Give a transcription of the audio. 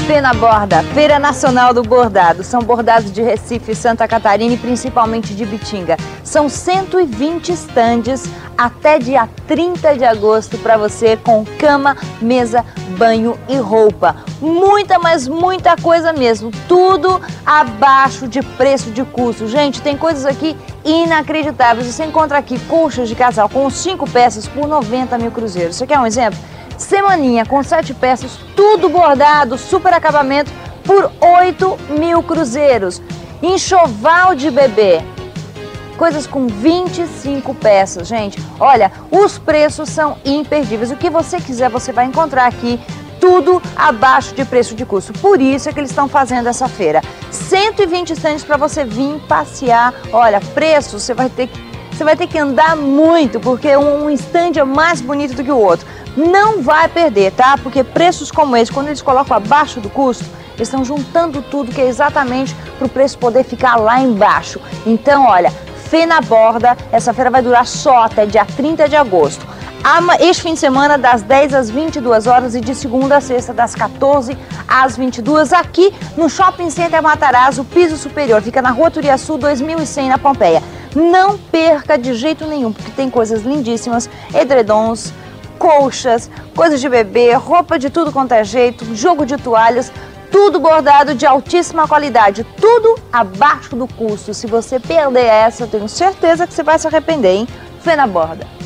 Fê na Borda, Feira Nacional do Bordado. São bordados de Recife, Santa Catarina e principalmente de Bitinga. São 120 estandes até dia 30 de agosto para você com cama, mesa, banho e roupa. Muita, mas muita coisa mesmo. Tudo abaixo de preço de custo. Gente, tem coisas aqui inacreditáveis. Você encontra aqui colchas de casal com 5 peças por 90 mil cruzeiros. Você quer um exemplo? Semaninha com 7 peças, tudo bordado, super acabamento, por 8 mil cruzeiros. Enxoval de bebê, coisas com 25 peças, gente. Olha, os preços são imperdíveis. O que você quiser, você vai encontrar aqui, tudo abaixo de preço de custo. Por isso é que eles estão fazendo essa feira. 120 estandes para você vir passear. Olha, preço, você vai ter que andar muito, porque um stand é mais bonito do que o outro. Não vai perder, tá? Porque preços como esse, quando eles colocam abaixo do custo, eles estão juntando tudo, que é exatamente para o preço poder ficar lá embaixo. Então, olha, Fê na Borda, essa feira vai durar só até dia 30 de agosto. Este fim de semana, das 10 às 22 horas e de segunda a sexta, das 14 às 22, aqui no Shopping Center Matarazzo, piso superior. Fica na Rua Turiaçu, 2100, na Pompeia. Não perca de jeito nenhum, porque tem coisas lindíssimas, edredons, colchas, coisas de bebê, roupa de tudo quanto é jeito, jogo de toalhas, tudo bordado de altíssima qualidade, tudo abaixo do custo. Se você perder essa, eu tenho certeza que você vai se arrepender, hein? Fê na Borda.